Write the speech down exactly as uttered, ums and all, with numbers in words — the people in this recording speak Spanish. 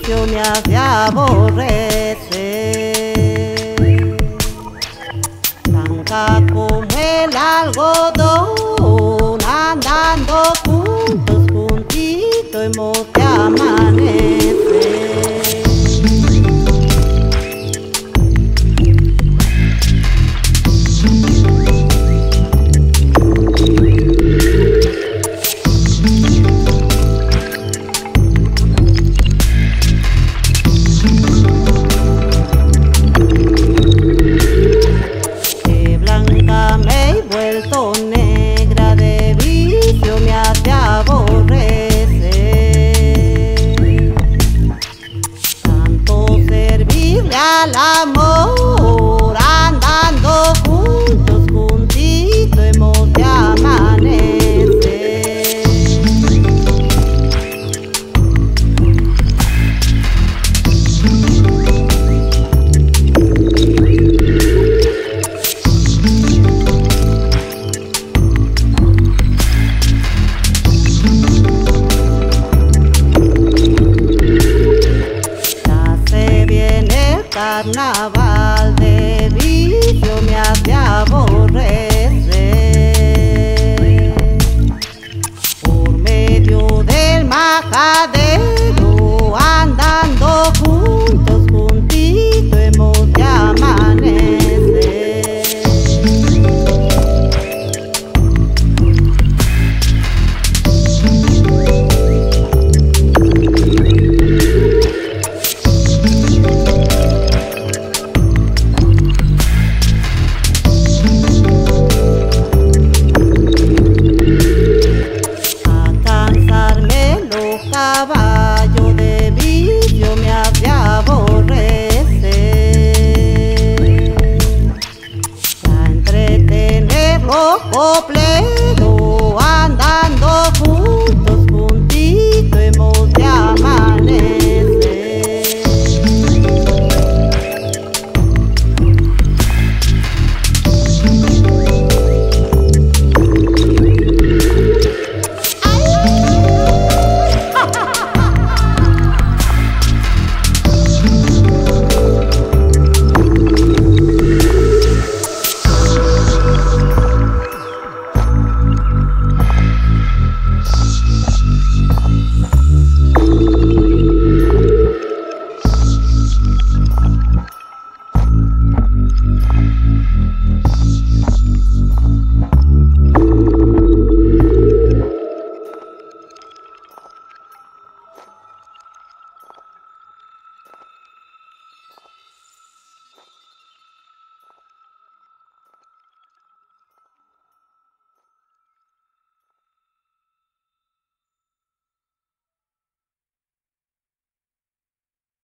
vicio me hace aborrecer. Blanca como el algodón, andando juntos, juntitos hemos de amanecer. Negra de vicio me hace aborrecer. Tanto servirle al amor, andando juntos, juntitos hemos de amanecer. Carnaval de vicio me hace aborrecer. Por medio del majadero, andando juntos, juntitos hemos de amanecer. Caballo de vicio me hace aborrecer. A entretenerlo